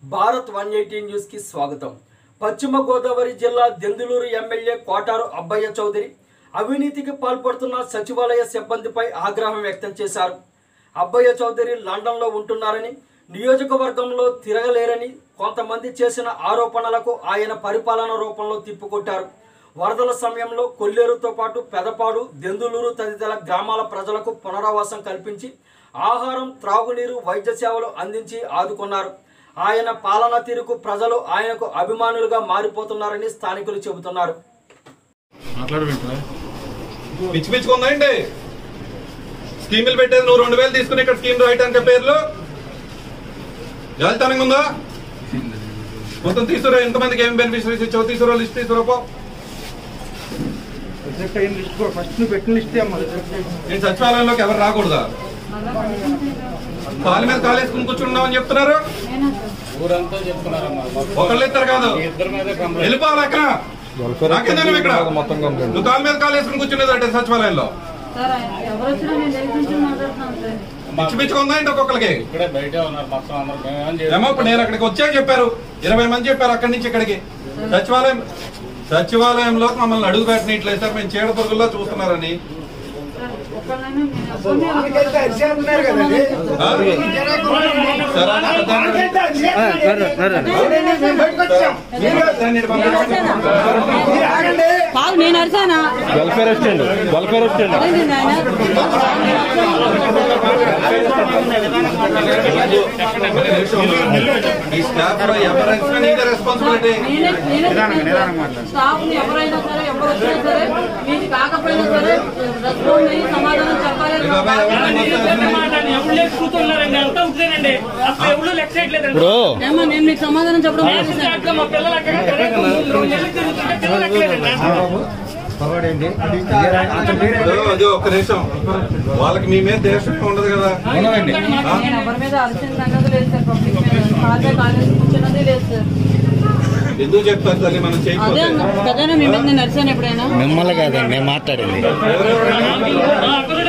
Bharat 180 news కి స్వాగతం। పశ్చిమ గోదావరి జిల్లా దెందులూరు ఎమ్మెల్యే కోటారు అబ్బయ్య చౌదరి అవినీతికి పాల్పడుతున్న సచివాలయ సిబ్బందిపై ఆగ్రహం వ్యక్తం చేశారు। అబ్బయ్య చౌదరి లండన్ లో ఉంటున్నారని, నియోజకవర్గంలో తిరగలేరని కొంతమంది చేసిన ఆరోపణలకు ఆయన పరిపాలన రూపంలో తిప్పుకొట్టారు। వరదల సమయంలో కొల్లేరుతో పాటు పెదపాడు, దెందులూరు తదితర గ్రామాల ప్రజలకు పునరావాసం కల్పించి ఆహారం, త్రాగునీరు, వైద్య సేవలు అందించి ఆదుకున్నారు। ఆయన పాలన తీరుకు ప్రజలు ఆయనకు అభిమానులుగా మారిపోతున్నారని స్థానికులు చెబుతున్నారు। పిచ్చిపిచ్చుకుందండి స్కీములు పెట్టేది నువ్వు 2000 తీసుకుని ఇక్కడ స్కీమ్ రాయటానికి పేర్లు జాలితనంగా ఉందా? మొత్తం తీసుకురా, ఎంతమందికి ఏం బెనిఫిషరీస్ ఇచ్చావు తీసుకురా, లిస్ట్ తీసుకురాపో। నేను సచివాలయంలోకి ఎవరు రాకూడదా? కాలు మీద కాలేసుకుని కూర్చున్నామని చెప్తున్నారు, ఒకళ్ళు ఇద్దరు కాదు, వెళ్ళిపోవాలి అక్కడ నాకేందా ఇక్కడ నువ్వు కాలు మీద కాలేసుకుని కూర్చునేది అంటే సచివాలయంలో పిచ్చిపిచ్చుకుందా ఏంటి ఒక్కొక్కరికి? ఏమో ఇప్పుడు నేను అక్కడికి వచ్చాక చెప్పారు, 20 మంది చెప్పారు అక్కడి నుంచి ఇక్కడికి। సచివాలయంలో మమ్మల్ని అడుగు పెట్టినట్లయితే మేము చీడ పురుగుల్లో చూస్తున్నారని ఈ స్టాఫ్ లో ఎవరైనా నీదే రెస్పాన్సిబిలిటీ। సమాధానం చెప్పడం ఒక్క నిమిషం, వాళ్ళకి మీ మీద దేశం ఉండదు కదా? ఎవరి మీద అరిచిన లేదు సార్, పబ్లిక్ కూర్చున్నది లేదు సార్। ఎందుకు చెప్తారు తల్లి మనం చేయకపోతే? కదా మీ మీద నేను అరిచాను ఎప్పుడైనా? మిమ్మల్ని కాదండి నేను మాట్లాడింది।